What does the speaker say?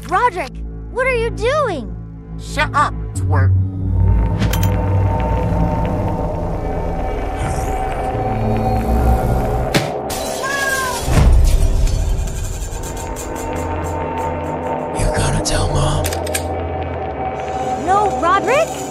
Roderick, what are you doing? Shut up, twerp. You gotta tell Mom. No, Roderick?